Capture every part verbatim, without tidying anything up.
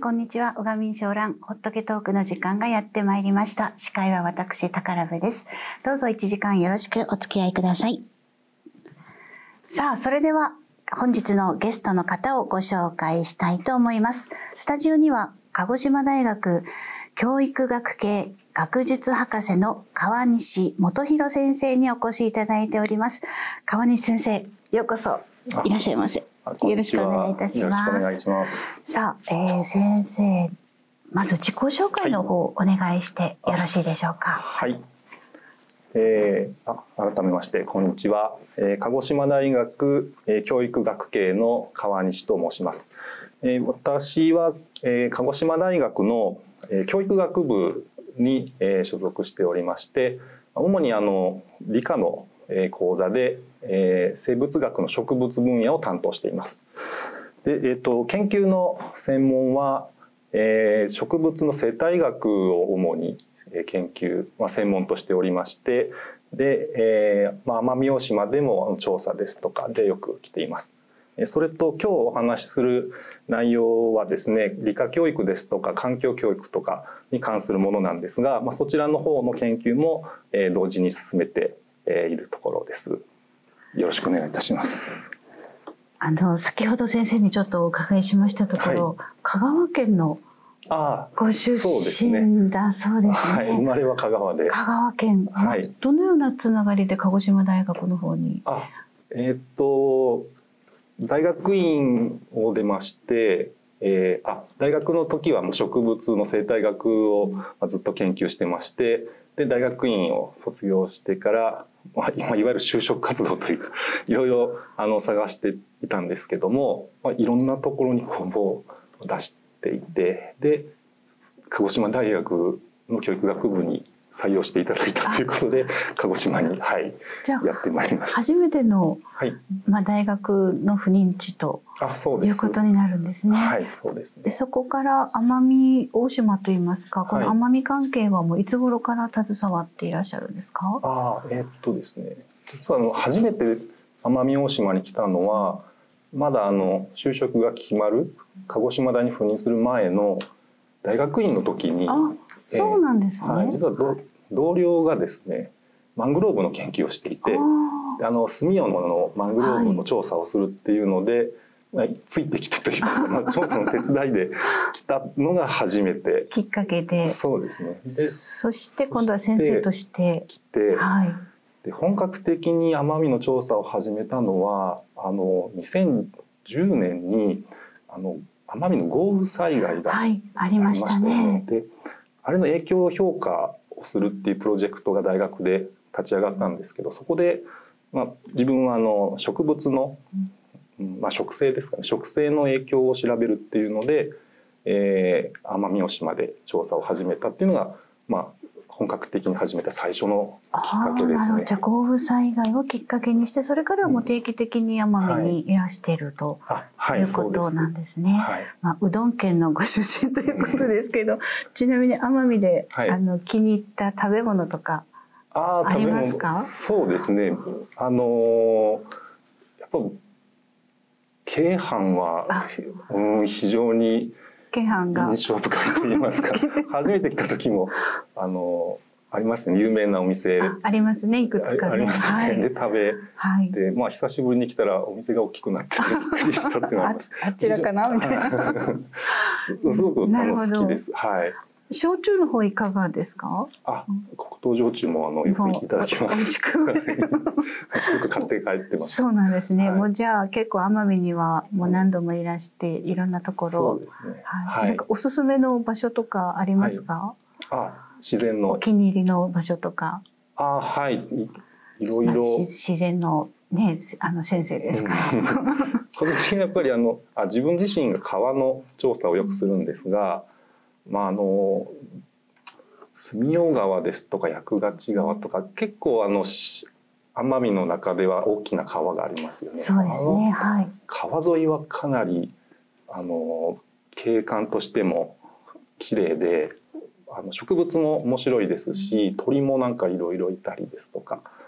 こんにちは。小上小蘭ホットケトークの時間がやってまいりました。司会は私、宝部です。どうぞいちじかんよろしくお付き合いください。さあ、それでは本日のゲストの方をご紹介したいと思います。スタジオには鹿児島大学教育学系学術博士の川西元弘先生にお越しいただいております。川西先生、ようこそいらっしゃいませ。よろしくお願いいたします。 よろしくお願いします。 さあ、えー、先生、まず自己紹介の方、はい、お願いしてよろしいでしょうか。 はい。えー、あ改めましてこんにちは。えー、鹿児島大学、えー、教育学系の川西と申します。えー、私は、えー、鹿児島大学の、えー、教育学部に、えー、所属しておりまして、主にあの理科の講座で、えー、生物学の植物分野を担当しています。で、えーと、研究の専門は、えー、植物の生態学を主に研究、まあ、専門としておりまして、で、えーまあ、奄美大島でも調査ですとかでよく来ています。それと今日お話しする内容はですね、理科教育ですとか環境教育とかに関するものなんですが、まあ、そちらの方の研究も同時に進めているところです。よろしくお願いいたします。 あの先ほど先生にちょっとお伺いしましたところ、はい、香川県のご出身だそうですね。 はい、生まれは香川で。 香川県、はい、どのようなつながりで鹿児島大学の方に？ あ、えー、っと大学院を出まして、えー、あ大学の時は植物の生態学をずっと研究してまして、で大学院を卒業してから、まあ、いわゆる就職活動というかいろいろあの探していたんですけども、まあ、いろんなところに公募を出していて、で鹿児島大学の教育学部に採用していただいたということで鹿児島に、はい、やってまいりました。 初めての、はい、まあ、大学の不妊地ということになるんですね。 はい、そうですね。 でそこから奄美大島といいますか、この奄美関係はもういつ頃から携わっていらっしゃるんですか？ はい、あえー、っとですね、実はあの初めて奄美大島に来たのはまだあの就職が決まる鹿児島大に赴任する前の大学院の時に。 あ、そうなんですね。 えーはい、実はど同僚がですねマングローブの研究をしていて、あの住用のマングローブの調査をするっていうので、はい、ついてきてというか、まあ、調査の手伝いで来たのが初めてきっかけで。そうですね。でそして今度は先生として来て、はい、で本格的に奄美の調査を始めたのはあのにせんじゅうねんにあの奄美の豪雨災害がありましたね。はい、ありましたね。であれの影響評価をするっていうプロジェクトが大学で立ち上がったんですけど、そこで、まあ、自分はあの植物の、まあ、植生ですかね、植生の影響を調べるっていうので、えー、奄美大島で調査を始めたっていうのが、まあ、本格的に始めた最初のきっかけですね。 じゃあ豪雨災害をきっかけにして、それからはもう定期的に奄美にいらしていると、はい、いうことなんですね。はい、まあ、うどん県のご出身ということですけど、うん、ちなみに奄美で、はい、あの気に入った食べ物とかありますか？ そうですね。あのやっぱ鶏飯は、うん、非常に印象深いと言いますか初めて来た時もあのありますね、有名なお店 あ, ありますね、いくつかね。ありますね、 はい、で食べ、はい、でまあ久しぶりに来たらお店が大きくなってびっくりしたっていうのは あ, あちらかなみたいなすごくあの好きです。はい。 焼酎の方いかがですか？ あ、黒糖焼酎もあのよくいただきます。美味しくよく買って帰ってます。 そうなんですね。はい、もうじゃあ結構奄美にはもう何度もいらしていろんなところ、 そうですね。 はい。なんかおすすめの場所とかありますか？はい、 あ、自然のお気に入りの場所とか。 あ、はい。いろいろ、まあ、 自然のね、あの先生ですから。 個人的にやっぱりあのあ自分自身が川の調査をよくするんですが。まあ、あの住用川ですとか薬ヶ地川とか結構あの奄美の中では大きな川がありますよね。 そうですね、はい、 川沿いはかなりあの景観としても綺麗で、あの植物も面白いですし、鳥もなんかいろいろいたりですとか、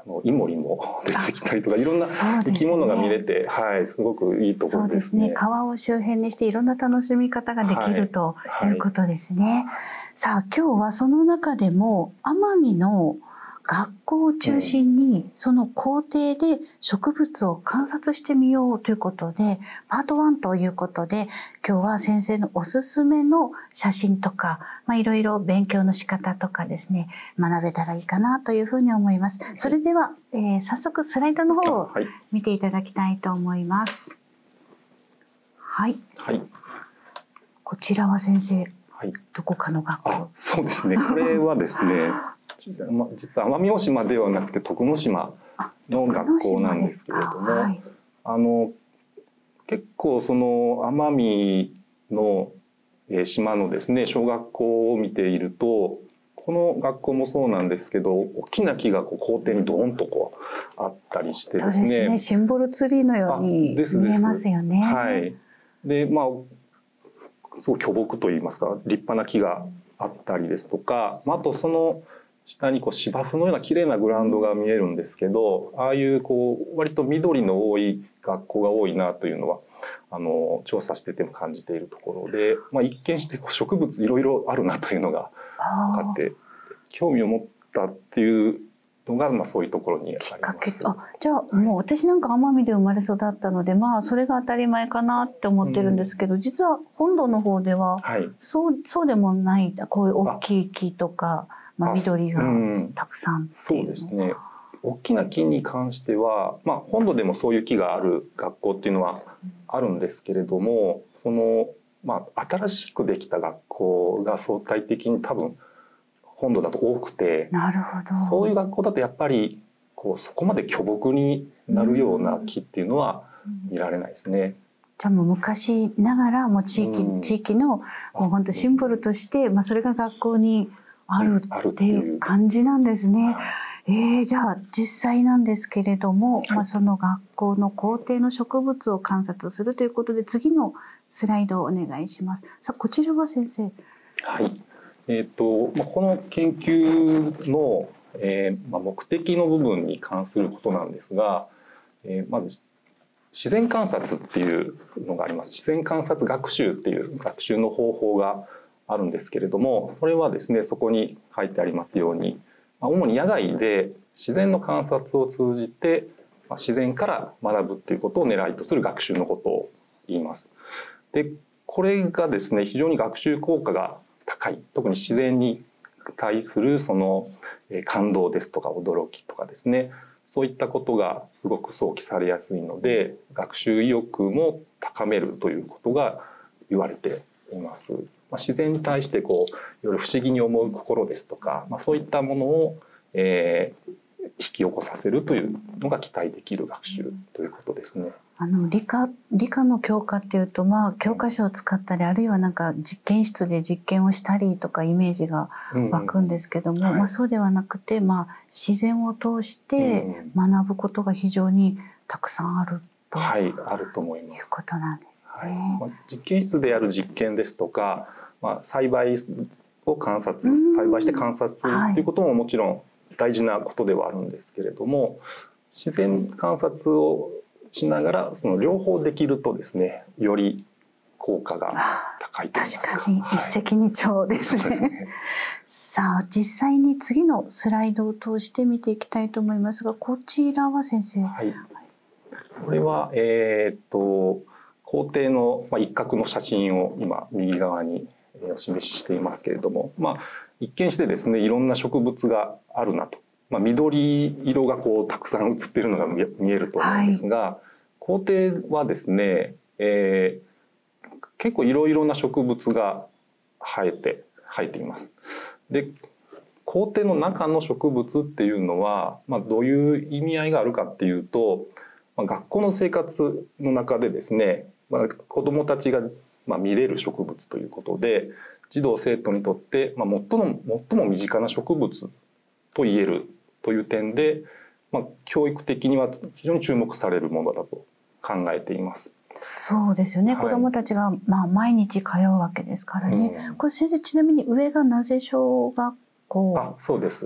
あのイモリも出てきたりとかいろんな生き物が見れて、はい、すごくいいところですね。 そうですね。川を周辺にしていろんな楽しみ方ができるということですね。はいはい、さあ今日はその中でも奄美の学校を中心にその校庭で植物を観察してみようということでパートワンということで今日は先生のおすすめの写真とか、まあ、いろいろ勉強の仕方とかですね学べたらいいかなというふうに思います。それでは、えー、早速スライドの方を見ていただきたいと思います。はい、はい、こちらは先生、はい、どこかの学校？ あ、そうですね。これはですね実は奄美大島ではなくて徳之島の学校なんですけれども、はい、あの結構その奄美の島のですね小学校を見ているとこの学校もそうなんですけど大きな木がこう校庭にドーンとこうあったりしてですね、 そうですね、シンボルツリーのように見えますよね。 はい、でまあすごい巨木といいますか立派な木があったりですとか、あとその下にこう芝生のような綺麗なグラウンドが見えるんですけど、ああいうこう割と緑の多い学校が多いなというのはあの調査してても感じているところで、まあ、一見してこう植物いろいろあるなというのが分かって興味を持ったっていうのが、まあ、そういうところにあります。きっかけ、 あ、じゃあもう私なんか奄美で生まれ育ったので、まあそれが当たり前かなって思ってるんですけど、うん、実は本土の方では、はい、そうそうでもない、こういう大きい木とか。まあ、緑がたくさん、うん、 そうですね。大きな木に関しては、まあ、本土でもそういう木がある学校っていうのはあるんですけれども、その、まあ、新しくできた学校が相対的に多分本土だと多くて、 なるほど。 そういう学校だとやっぱりこうそこまで巨木になるような木っていうのは見られないですね。うん、 じゃあもう昔ながらもう地域、うん、地域のもう本当シンボルとして、まあ、それが学校にあるっていう感じなんですね。えー、じゃあ実際なんですけれども、はい、まあ、その学校の校庭の植物を観察するということで次のスライドをお願いします。さあこちらは先生。 はい。えーとまあ、この研究の、えーまあ、目的の部分に関することなんですが、えー、まず自然観察っていうのがあります。自然観察学習っていう学習の方法があるんですけれども、それはですねそこに書いてありますように主に野外で自然の観察を通じて自然から学ぶということを狙いとする学習のことを言います。でこれがですね非常に学習効果が高い、特に自然に対するその感動ですとか驚きとかですね、そういったことがすごく想起されやすいので学習意欲も高めるということが言われています。自然に対してこういろいろ不思議に思う心ですとか、まあ、そういったものを、えー、引き起こさせるというのが期待できる学習ということですね。 あの理科理科の教科っていうと、まあ、教科書を使ったりあるいはなんか実験室で実験をしたりとかイメージが湧くんですけども、うんはい、まあ、そうではなくて、まあ、自然を通して学ぶことが非常にたくさんあると、 はい、あると思います。 いうことなんですね。はいまあ、実験室でやる実験ですとか、まあ、栽培を観察栽培して観察するということももちろん大事なことではあるんですけれども、はい、自然観察をしながらその両方できるとですねより効果が高いと思います。 確かに一石二鳥ですね。はい、さあ実際に次のスライドを通して見ていきたいと思いますが、こちらは先生。はい、 これはえー、っと校庭の一角の写真を今右側にお示ししていますけれども、まあ、一見してですねいろんな植物があるなと、まあ、緑色がこうたくさん写っているのが見えると思うんですが、はい、校庭はですね、えー、結構いろいろな植物が生えて生えています。で校庭の中の植物っていうのは、まあ、どういう意味合いがあるかっていうと、まあ、学校の生活の中でですねまあ、子どもたちが見れる植物ということで児童生徒にとって最も最も身近な植物と言えるという点で、まあ、教育的には非常に注目されるものだと考えています。 そうですよね、はい、子どもたちがまあ毎日通うわけですからね、うん、これ先生ちなみに上が名瀬小学校。 あ、そうです。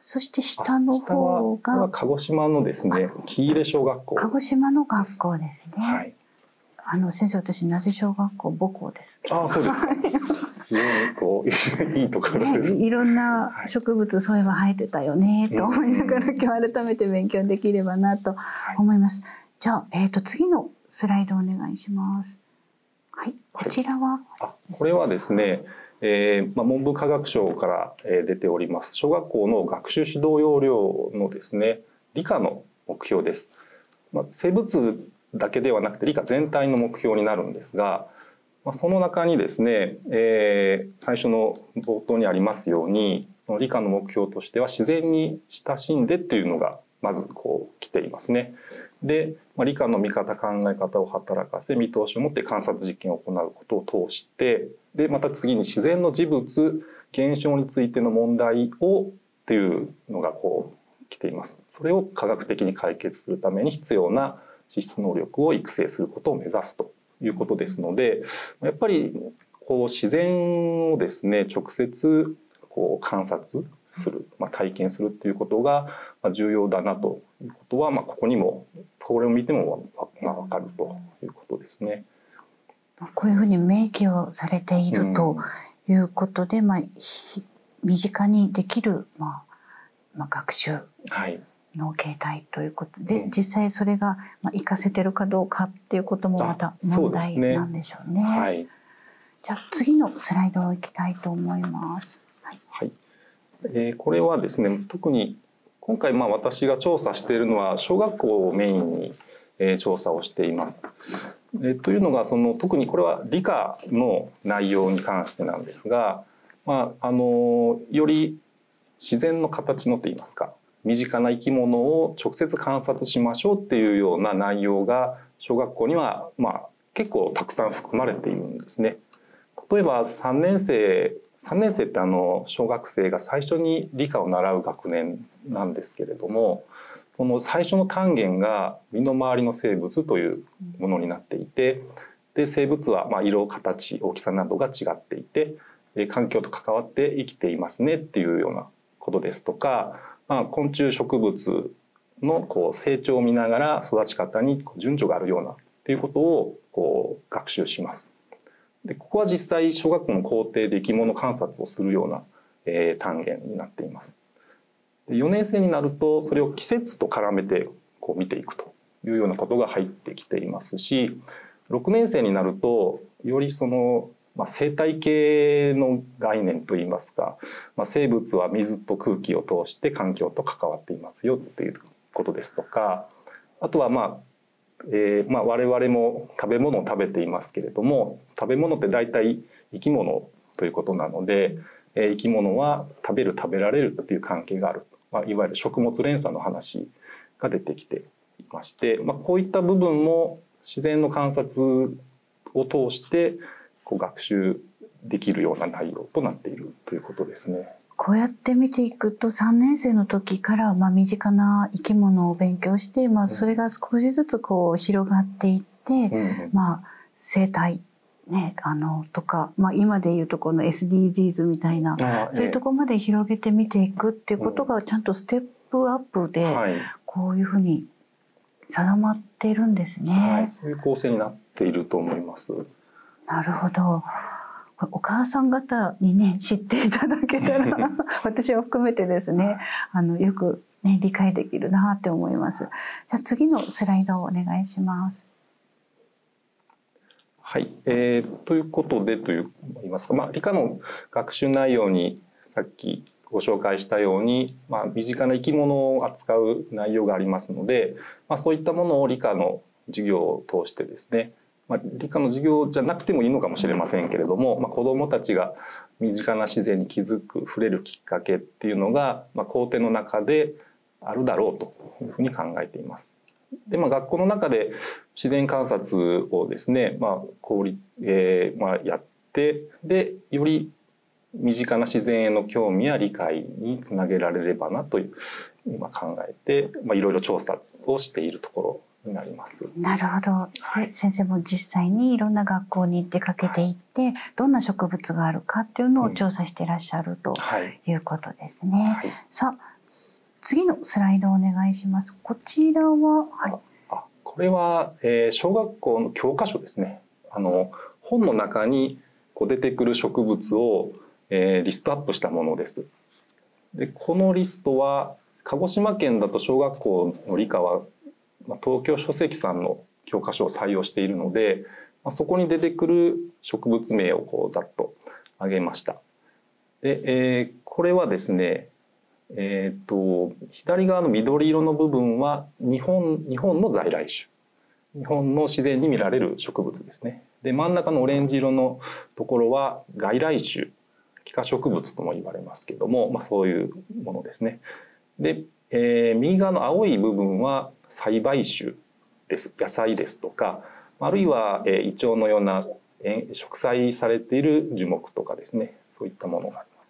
そして下の方が下は鹿児島のですね、喜入小学校。 鹿児島の学校ですね。 はい。 あの先生、私那瀬小学校母校です。 ああ、そうですか。非常にこういいところです。 ね、いろんな植物、そういえば生えてたよねと思いながら、今日改めて勉強できればなと思います。はい、じゃあ、えっと次のスライドお願いします。はい、こちらは。 はい、あ、これはですね。えーまあ、文部科学省から出ております小学校の学習指導要領のですね理科の目標です。まあ、生物だけではなくて理科全体の目標になるんですが、まあ、その中にですね、えー、最初の冒頭にありますように理科の目標としては自然に親しんでっていうのがまずこう来ていますね。で、まあ、理科の見方考え方を働かせ見通しを持って観察実験を行うことを通してでまた次に自然の事物現象についての問題をっていうのがこう来ています。それを科学的に解決するために必要な資質能力を育成することを目指すということですのでやっぱりこう自然をですね直接こう観察する、まあ、体験するっていうことが重要だなということは、まあ、ここにもこれを見ても分かるということですね。 こういうふうに明記をされているということで、うん、まあ、身近にできる、まあまあ、学習の形態ということで、はい、実際それが活かせてるかどうかっていうこともまた問題なんでしょうね。はい、じゃあ次のスライドをいきたいと思います。はい、 はい、えー、これはですね特に今回まあ私が調査しているのは小学校をメインに調査をしています。えというのがその特にこれは理科の内容に関してなんですが、まあ、あのより自然の形のといいますか身近な生き物を直接観察しましょうっていうような内容が小学校にはまあ結構たくさん含まれているんですね。例えばさんねん生さんねん生ってあの小学生が最初に理科を習う学年なんですけれどもその最初の単元が身の回りの生物というものになっていてで生物はまあ色形大きさなどが違っていて環境と関わって生きていますねっていうようなことですとか、まあ、昆虫植物のこう成長を見ながら育ち方に順序があるようなっていうことをこう学習します。でここは実際小学校の校庭で生き物観察をするような、えー、単元になっています。でよねん生になるとそれを季節と絡めてこう見ていくというようなことが入ってきていますしろくねん生になるとよりその、まあ、生態系の概念といいますか、まあ、生物は水と空気を通して環境と関わっていますよということですとかあとはまあえーまあ、我々も食べ物を食べていますけれども食べ物って大体生き物ということなので、えー、生き物は食べる食べられるっていう関係がある、まあ、いわゆる食物連鎖の話が出てきていまして、まあ、こういった部分も自然の観察を通してこう学習できるような内容となっているということですね。 こうやって見ていくとさんねん生の時からまあ身近な生き物を勉強して、まあ、それが少しずつこう広がっていって、うんうんまあ、生態、ね、あのとか、まあ、今でいうとこの エスディージーズ みたいなそういうところまで広げて見ていくっていうことがちゃんとステップアップでこういうふうに定まっているんですね。 はい、そういう構成になっていると思います。 なるほど。お母さん方にね知っていただけたら私を含めてですねあのよく、ね、理解できるなって思います。じゃあ次のスライドをお願いします。 はい、えー、ということでという言いますか、まあ、理科の学習内容にさっきご紹介したように、まあ、身近な生き物を扱う内容がありますので、まあ、そういったものを理科の授業を通してですねまあ、理科の授業じゃなくてもいいのかもしれませんけれども、まあ、子どもたちが身近な自然に気づく触れるきっかけっていうのが、まあ、校庭の中であるだろうというふうに考えています。で、まあ、学校の中で自然観察をですね、まあ効率えーまあ、やってでより身近な自然への興味や理解につなげられればなという今考えて、まあ、いろいろ調査をしているところになります。 なるほど。で、先生も実際にいろんな学校に出かけていって、はい、どんな植物があるかっていうのを調査していらっしゃるということですね。はいはい、さあ次のスライドお願いします。こちらは、はい、 あ、これは、えー、小学校の教科書ですね。あの本の中にこう出てくる植物を、えー、リストアップしたものです。でこのリストは鹿児島県だと小学校の理科は、まあ、東京書籍さんの教科書を採用しているので、まあ、そこに出てくる植物名をこうざっと挙げました。で、えー、これはですね、えー、と左側の緑色の部分は日本、日本の在来種、日本の自然に見られる植物ですね。で真ん中のオレンジ色のところは外来種、寄花植物とも言われますけども、まあ、そういうものですね。で、えー、右側の青い部分は栽培種です。野菜ですとか、あるいは、えー、イチョウのような、えー、植栽されている樹木とかですね、そういったものがあります。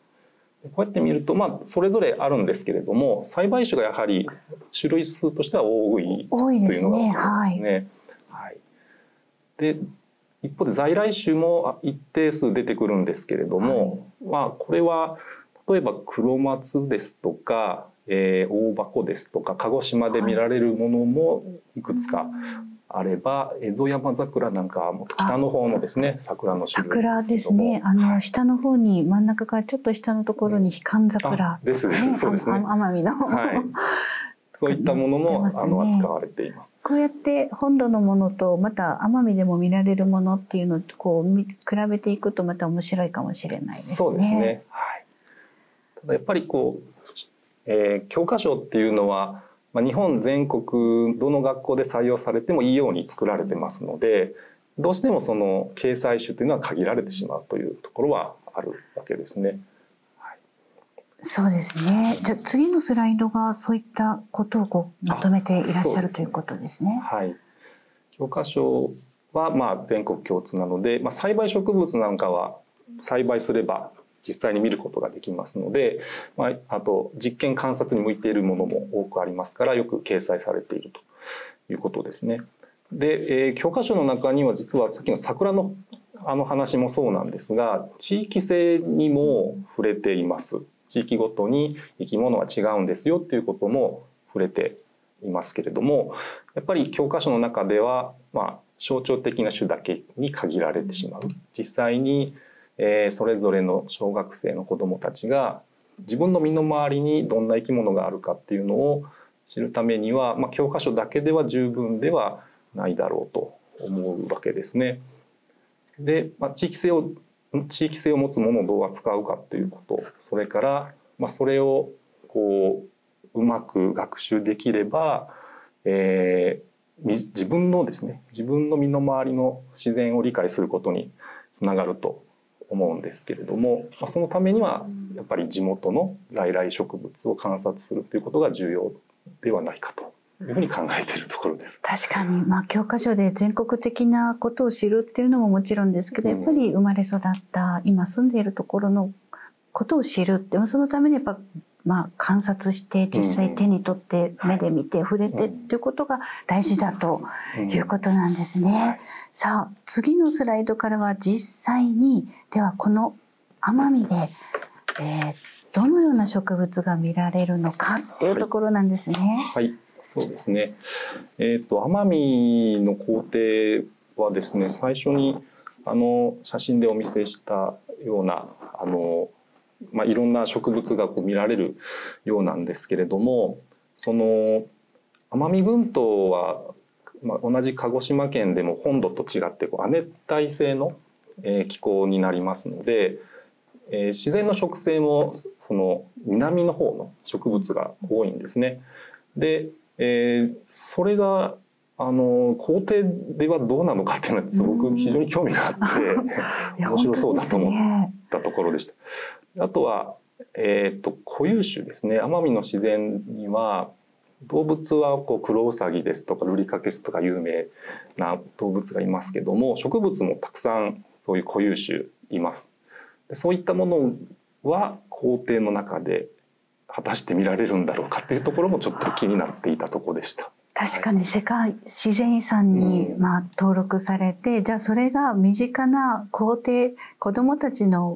こうやって見ると、まあ、それぞれあるんですけれども、栽培種がやはり種類数としては多いというのが分かりますね。はい。で一方で在来種も一定数出てくるんですけれども、はい、まあこれは例えば黒松ですとか、えー、大箱ですとか鹿児島で見られるものもいくつかあれば、はい、蝦夷山桜なんかも北の方のですね桜の種類桜ですね。あの下の方に真ん中からちょっと下のところにひかん桜、 うん、ですです、ね、そうですね。 奄美の、 はい、そういったものも、ね、あの扱われています。 こうやって本土のものとまた奄美でも見られるものっていうのとこう比べていくとまた面白いかもしれないですね。 そうですね。はい。ただやっぱりこう、えー、教科書っていうのは、まあ、日本全国どの学校で採用されてもいいように作られてますので、どうしてもその掲載種というのは限られてしまうというところはあるわけですね。 そうですね。じゃあ次のスライドがそういったことをこうまとめていらっしゃるということですね。 はい。教科書はまあ全国共通なので、まあ、栽培植物なんかは栽培すれば実際に見ることができますので、まあ、あと実験観察に向いているものも多くありますからよく掲載されているということですね。で、えー、教科書の中には実はさっきの桜のあの話もそうなんですが、地域性にも触れています。地域ごとに生き物は違うんですよっていうことも触れていますけれども、やっぱり教科書の中では、まあ、象徴的な種だけに限られてしまう。実際に、えー、それぞれの小学生の子どもたちが自分の身の回りにどんな生き物があるかっていうのを知るためには、まあ、教科書だけでは十分ではないだろうと思うわけですね。で、まあ、地域性を地域性を持つものをどう扱うかということ、それから、まあ、それをこううまく学習できれば、えー、自分のですね自分の身の回りの自然を理解することにつながると思うんですけれども、まあ、そのためにはやっぱり地元の在来植物を観察するということが重要ではないかというふうに考えているところです。 確かに、まあ、教科書で全国的なことを知るっていうのももちろんですけど、やっぱり生まれ育った今住んでいるところのことを知るって、そのためにやっぱ、まあ、観察して実際手に取って目で見て触れてっていうことが大事だということなんですね。さあ次のスライドからは実際にではこの奄美で、えー、どのような植物が見られるのかっていうところなんですね。 はい、はい、そうですね。えっと奄美の工程はですね、最初にあの写真でお見せしたようなあの、まあ、いろんな植物がこう見られるようなんですけれども、その奄美群島は、まあ、同じ鹿児島県でも本土と違ってこう亜熱帯性の、えー、気候になりますので、えー、自然の植生もその南の方の植物が多いんですね。でえー、それがあの工程ではどうなのかっていうのはすごく非常に興味があって面白そうだと思ったところでした。あとは、えー、と固有種ですね。奄美の自然には動物はこうクロウサギですとかルリカケスとか有名な動物がいますけども、植物もたくさんそういう固有種います。でそういったものは工程の中で果たして見られるんだろうかっていうところもちょっと気になっていたところでした。 確かに世界自然遺産にまあ登録されて、じゃあそれが身近な工程、子どもたちの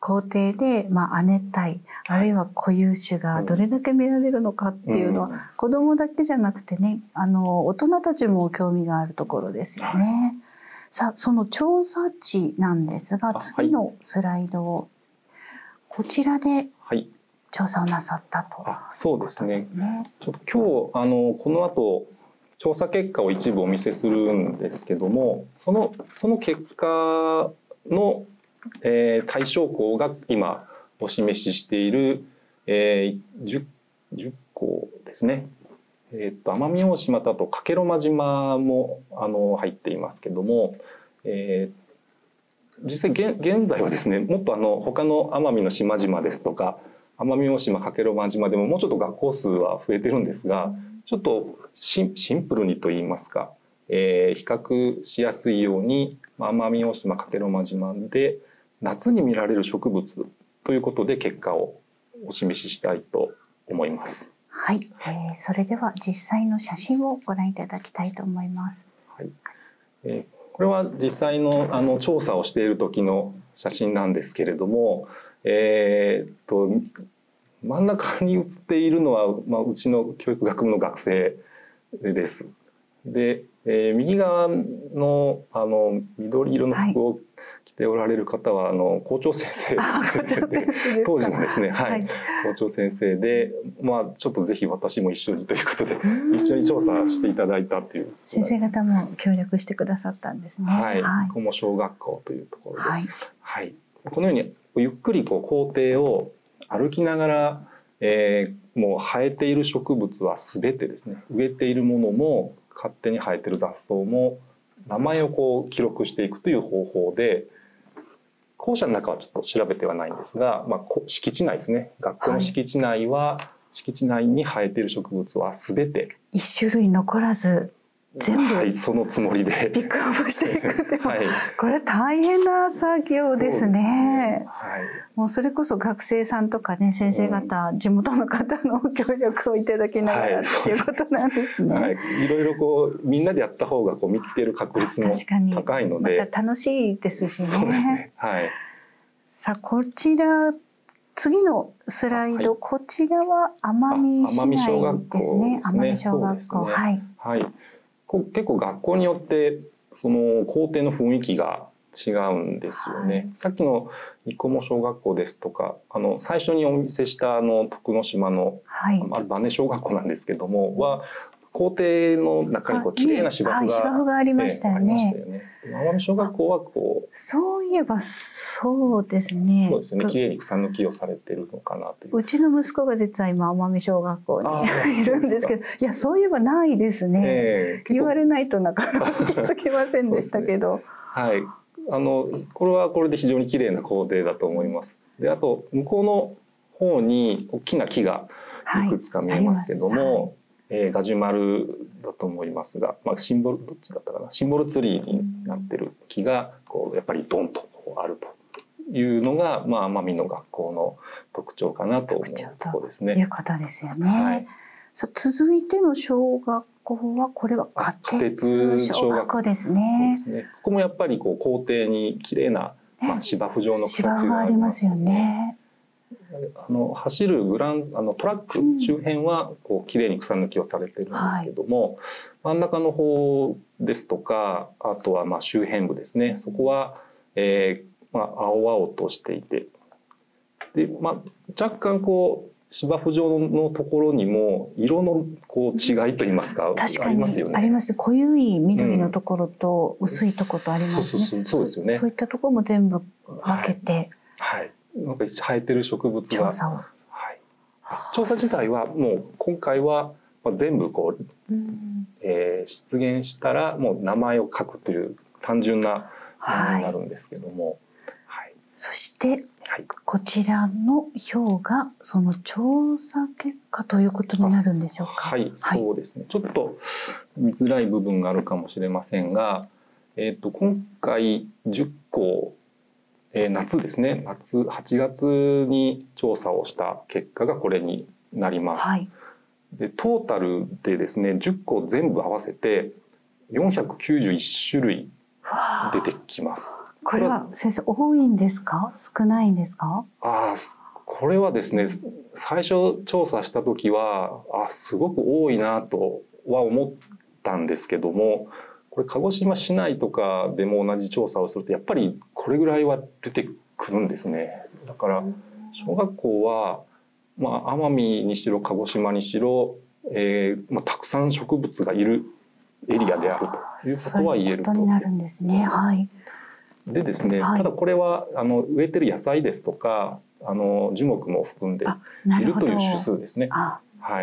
工程で、まあ、亜熱帯あるいは固有種がどれだけ見られるのかっていうのは、うん、子どもだけじゃなくてね、あの大人たちも興味があるところですよね。はい、さあその調査地なんですが、次のスライドを、はい、こちらで調査をなさったと、 あ、そうですね。ちょっと今日あのこの後調査結果を一部お見せするんですけども、そのその結果の、えー、対象項が今お示ししている、えー、じゅう, じゅっこですね。えー、と奄美大島とあと加計呂麻島もあの入っていますけども、えー、実際 現, 現在はですね、もっとあの他の奄美の島々ですとか奄美大島加計呂麻島でももうちょっと学校数は増えてるんですが、ちょっとシンプルにといいますか、えー、比較しやすいように奄美大島加計呂麻島で夏に見られる植物ということで結果をお示ししたいと思います。 はい、えー、それでは実際の写真をご覧いただきたいと思います。 はい、えー、これは実際のあの調査をしている時の写真なんですけれども、えー、っと真ん中に写っているのは、まあ、うちの教育学部の学生です。で、えー、右側のあの緑色の服を着ておられる方は、はい、あの校長先生当時のですね、はいはい、校長先生で、まあ、ちょっとぜひ私も一緒にということで一緒に調査していただいたという先生方も協力してくださったんですね。 はい、 はい、 ここも小学校というところで、はいはい、このようにゆっくりこう校庭を歩きながら、えー、もう生えている植物は全てですね、植えているものも勝手に生えている雑草も名前をこう記録していくという方法で、校舎の中はちょっと調べてはないんですが、まあ、敷地内ですね、学校の敷地内は、はい、敷地内に生えている植物は全て一種類残らず全部、 はい、そのつもりでピックアップしていくってはい、これ大変な作業ですね。そうですね、はい、もうそれこそ学生さんとかね、先生方、うん、地元の方の協力をいただきながら、はい、っていうことなんですね。はい、 いろいろこうみんなでやった方がこう見つける確率も高いので、 また楽しいですしね。 そうですね、はい、 さあこちら次のスライド、はい、こちらは奄美市内ですね。奄美小学校、はい、 はい、結構学校によってその校庭の雰囲気が違うんですよね。はい、さっきの生駒小学校ですとか、あの最初にお見せしたあの徳之島の、はい、あれ馬根小学校なんですけどもは校庭の中にこう綺麗な芝生が、ね、 芝生がありましたよね。 奄美小学校はこうそういえばそうですね。 そうですね。綺麗に草抜きをされてるのかなという。 うちの息子が実は今奄美小学校にいるんですけど、いやそういえばないですね。えー、言われないとなかなか気づきませんでしたけど。 ね、はい。あのこれはこれで非常に綺麗な校庭だと思います。で、あと向こうの方に大きな木がいくつか見えますけども。はいえー、ガジュマルだと思いますが、まあ、シンボルどっちだったかな、シンボルツリーになってる木がこうやっぱりドンとこうあるというのが、まあ、奄美の学校の特徴かなと思うところですね。 ということですよね。はい、さあ続いての小学校はこれは加鉄小学校ですね。 そうですね。ここもやっぱりこう校庭に綺麗な、まあ、芝生状の草地がありますよね。 あの走るグランあのトラック周辺はこう綺麗に草抜きをされてるんですけども、はい、真ん中の方ですとかあとはまあ周辺部ですね、そこは、えーまあ、青々としていてで、まあ、若干こう芝生状のところにも色のこう違いといいますか、 確かにありますよね。ありますね。濃ゆい緑のところと薄いところとありますね。そうですよね。そういったところも全部分けて、 はい、はいなんか生えてる植物が調査を、はい、調査自体はもう今回は全部こう、うんえー、出現したらもう名前を書くという単純なものになるんですけども、 はいはい、そして、はい、こちらの表がその調査結果ということになるんでしょうか。 はい、はい、そうですね。ちょっと見づらい部分があるかもしれませんが、えーと、今回じゅっこえー、夏ですね、夏はちがつに調査をした結果がこれになります。はい、でトータルでですねじゅっこ全部合わせてよんひゃくきゅうじゅういち種類出てきます。 これは先生多いんですか、少ないんですか？ ああ、これはですね、最初調査した時はあすごく多いなとは思ったんですけども、これ鹿児島市内とかでも同じ調査をするとやっぱりこれぐらいは出てくるんですね。だから小学校は、まあ、奄美にしろ鹿児島にしろ、えーまあ、たくさん植物がいるエリアであるということは言えると。 そういうことになるんですね。はい。 でですね、 はい、 ただこれはあの植えてる野菜ですとかあの樹木も含んでいるという種数ですね。はい。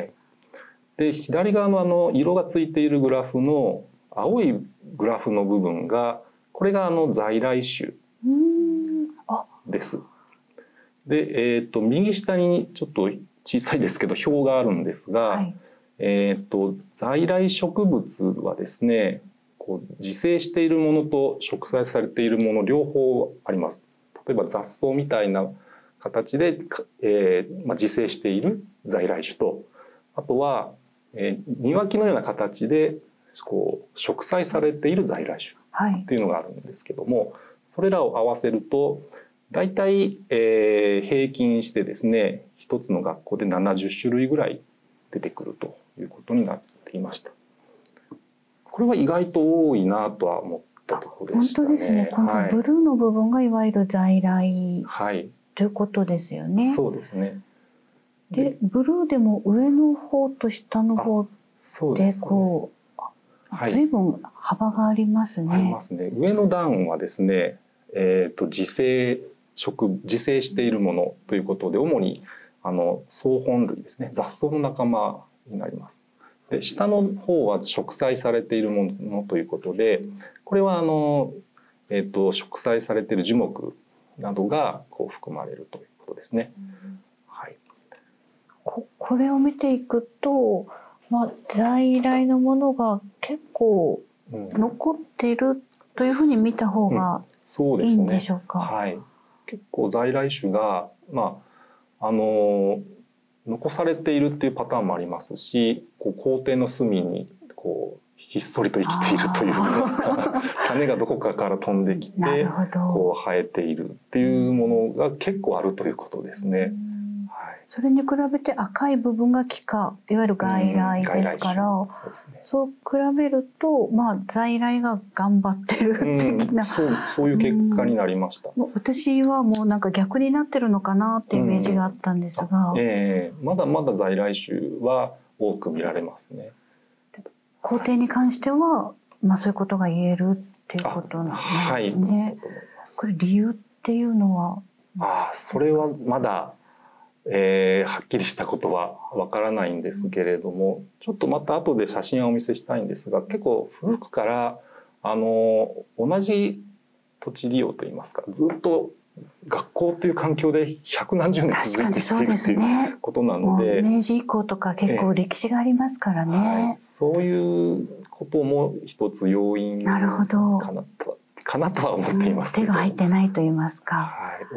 で左側のあの色がついているグラフの青いグラフの部分がこれがあの在来種です。で、えー、と右下にちょっと小さいですけど表があるんですが、はい、えー、と在来植物はですね、こう自生しているものと植栽されているもの両方あります。例えば雑草みたいな形で、えーまあ、自生している在来種と、あとは、えー、庭木のような形でこう植栽されている在来種っていうのがあるんですけども、はい、それらを合わせるとだいたい、えー、平均してですね一つの学校でななじゅっしゅるいぐらい出てくるということになっていました。これは意外と多いなとは思ったところでしたね。 本当ですね。このブルーの部分がいわゆる在来、はい、ということですよね。 そうですね。 で、ブルーでも上の方と下の方でこう随分幅がありますね。 ありますね。上の段はですね、えー、と自生植自生しているものということで主にあの草本類ですね、雑草の仲間になります。で下の方は植栽されているものということで、これはあの、えー、と植栽されている樹木などがこう含まれるということですね。はい、 こ, これを見ていくと、まあ、在来のものが結構残っているというふうに見た方がいいんでしょうか。 うんうん、そうですね。はい、結構在来種が、まああの残されているっていうパターンもありますし、こう校庭の隅にこうひっそりと生きているというか種がどこかから飛んできてこう生えているっていうものが結構あるということですね。はい、 それに比べて赤い部分が幾何、いわゆる外来ですから、うん、そうですね、そう比べると、まあ、在来が頑張ってる的な、 うん、そう、そういう結果になりました。 うん、私はもうなんか逆になってるのかなっていうイメージがあったんですが、 うん、えー、まだまだ在来種は多く見られますね。 工程に関しては、まあ、そういうことが言えるっていうことなんですね。はい、これ理由っていうのは、 ああ、それはまだえー、はっきりしたことはわからないんですけれども、ちょっとまた後で写真をお見せしたいんですが、結構古くからあの同じ土地利用といいますか、ずっと学校という環境で百何十年続いているということなので、 明治以降とか結構歴史がありますからね。 はい、そういうことも一つ要因かなとかなとは思っていますけど、 うん、手が入ってないと言いますか、 はい、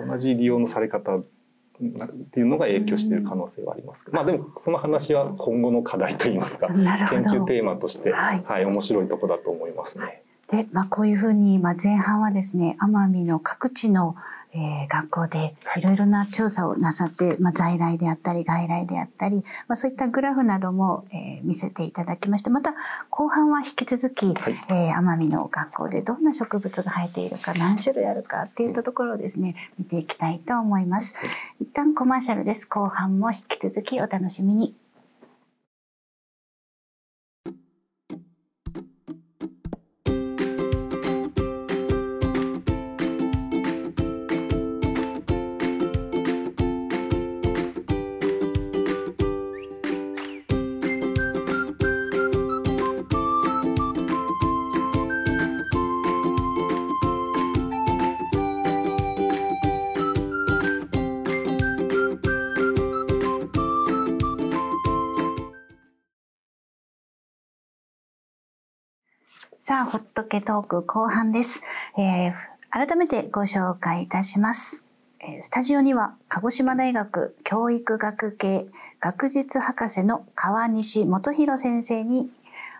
同じ利用のされ方っていうのが影響している可能性はありますけど、まあでもその話は今後の課題といいますか研究テーマとして、はいはい、面白いところだと思いますね。 で、まあ、こういうふうに、まあ、前半はですね奄美の各地の、えー、学校でいろいろな調査をなさって、まあ、在来であったり外来であったり、まあ、そういったグラフなども、えー、見せていただきまして、また後半は引き続き、はい、えー、奄美の学校でどんな植物が生えているか何種類あるかっていったところをですね、うん、見ていきたいと思います。はい、一旦コマーシャルです。後半も引き続きお楽しみに。さあ、ほっとけトーク後半です。えー、改めてご紹介いたします。スタジオには鹿児島大学教育学系学術博士の川西元弘先生に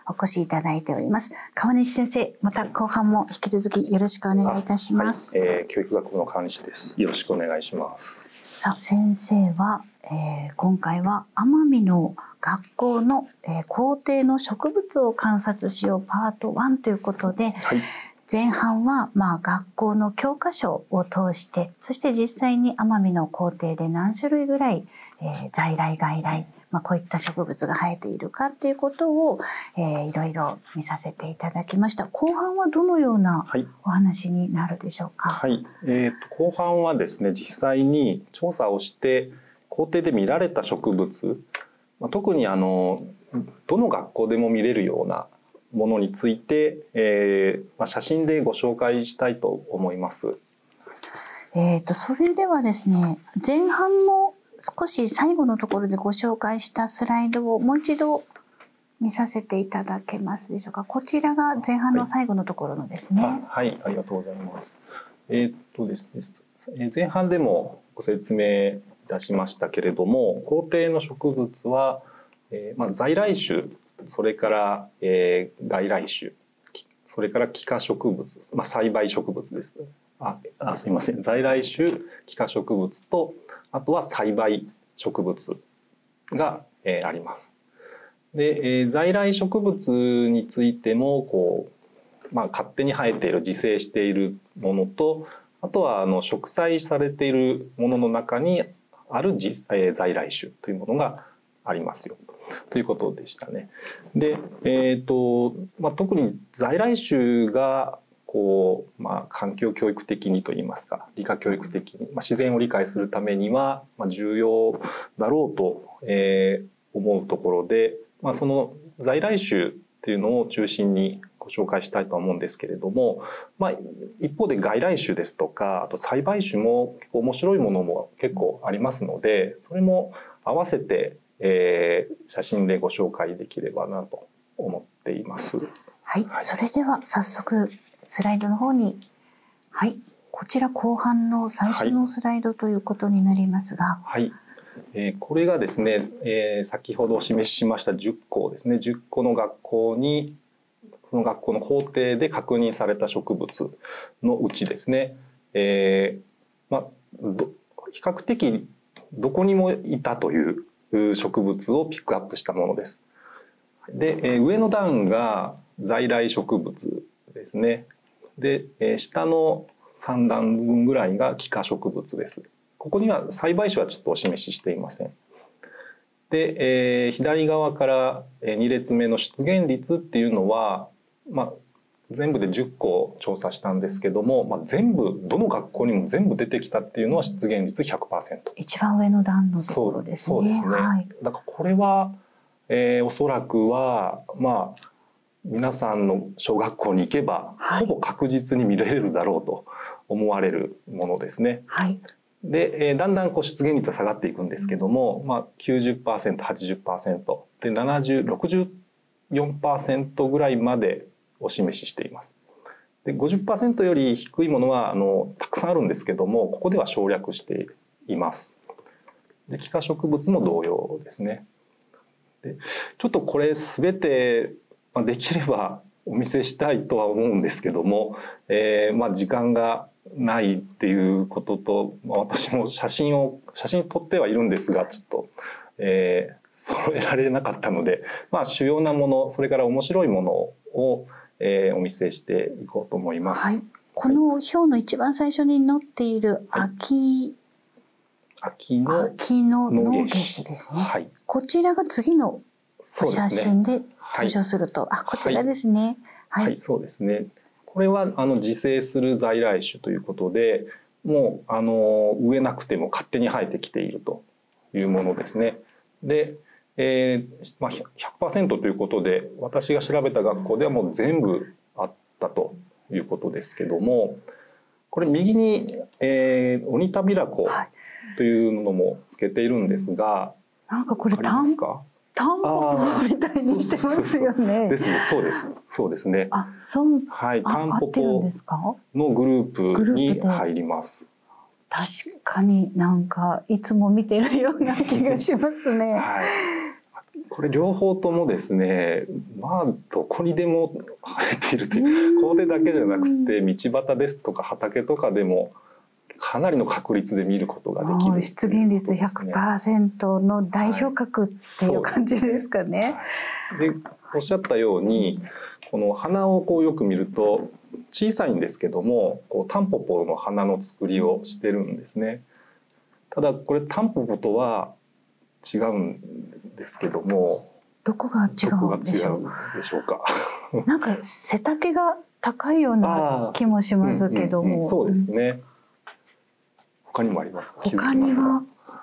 お越しいただいております。川西先生、また後半も引き続きよろしくお願いいたします。 はい、えー、教育学部の川西です。よろしくお願いします。 さあ、先生は、えー、今回は奄美の学校の、えー、校庭の植物を観察しようパートワンということで、はい、前半はまあ学校の教科書を通して、そして実際に奄美の校庭で何種類ぐらい、えー、在来外来、まあ、こういった植物が生えているかっていうことを、えー、いろいろ見させていただきました。後半はどのようなお話になるでしょうか。 はい、えー、と後半はですね、実際に調査をして校庭で見られた植物、まあ、特にあのどの学校でも見れるようなものについて、えーまあ、写真でご紹介したいと思います。 えー、とそれではですね、前半の少し最後のところでご紹介したスライドをもう一度見させていただけますでしょうか。こちらが前半の最後のところのですね。 はい、あ、はい、ありがとうございます。えー、っとですね、前半でもご説明いたしましたけれども、校庭の植物は、えーまあ、在来種、それから、えー、外来種、それから帰化植物、まあ、栽培植物です。あ、あ、すいません、在来種、帰化植物と、あとは栽培植物が、えー、あります。で、えー、在来植物についてもこう、まあ、勝手に生えている、自生しているものと、あとはあの植栽されているものの中にある、えー、在来種というものがありますよということでしたね。で、えーとまあ、特に在来種がこう、まあ、環境教育的にといいますか、理科教育的に、まあ、自然を理解するためには、まあ、重要だろうと、えー、思うところで、まあ、その在来種っていうのを中心にご紹介したいと思うんですけれども、まあ、一方で外来種ですとか、あと栽培種も結構面白いものも結構ありますので、それも合わせて、えー、写真でご紹介できればなと思っています。 はい、はい、それでは早速スライドの方に、はい、こちら後半の最初のスライドということになりますが、 はい、はい、えー、これがですね、えー、先ほどお示ししましたじゅっこですね、じゅっこの学校にその学校の校庭で確認された植物のうちですね、えーまあ、ど比較的どこにもいたという植物をピックアップしたものです。で、えー、上の段が在来植物ですね。で、えー、下のさん段分ぐらいが帰化植物です。ここには栽培種はちょっとお示ししていません。で、えー、左側からに列目の出現率っていうのは、まあ、全部でじゅっこ調査したんですけども、まあ、全部どの学校にも全部出てきたっていうのは出現率 ひゃくパーセント。 一番上の段のところですね。 そう、そうですね。はい、だからこれは、えー、おそらくはまあ皆さんの小学校に行けば、はい、ほぼ確実に見れるだろうと思われるものですね。はい、で、えー、だんだんこう出現率は下がっていくんですけども、まあ、きゅうじゅっパーセント、はちじゅっパーセント でななじゅう、ろくじゅうよんパーセント ぐらいまでお示ししています。で ごじゅっパーセント より低いものはあのたくさんあるんですけども、ここでは省略しています。で、帰化植物も同様ですね。でちょっとこれ全てできればお見せしたいとは思うんですけども、えー、まあ時間がないっていうことと、まあ、私も写真を写真撮ってはいるんですが、ちょっと、えー、揃えられなかったので、まあ、主要なもの、それから面白いものを、えー、お見せしていこうと思います。はい、 この表の一番最初に載っている秋、 はい、秋の秋の野夏至ですね。はい、こちらが次のお写真で登場すると、はい、あ、こちらですね。 はい、はいはい、そうですね。これはあの自生する在来種ということで、もうあの植えなくても勝手に生えてきているというものですね。で、えーまあ、ひゃくパーセント ということで、私が調べた学校ではもう全部あったということですけども、これ右に、えー、オニタビラコというのもつけているんですが、 なんかこれタンタンポポみたいにしてますよね。 ですね、そうです、そうですね。 あ、そう、 はい、タンポポのグループに入ります。 確かになんかいつも見てるような気がしますね。はい、 これ両方ともですね、まあどこにでも生えているという校庭だけじゃなくて道端ですとか畑とかでもかなりの確率で見ることができる、 出現率 ひゃくパーセント の代表格っていう感じですかね。 はい、でおっしゃったようにこの花をこうよく見ると小さいんですけどもこうタンポポの花の作りをしてるんですね。ただこれタンポポとは違うんですけども、 どこが違うんでしょう。 どこが違うんでしょうか。 なんか背丈が高いような気もしますけども、 うんうんうん、そうですね。他にもありますか。 他には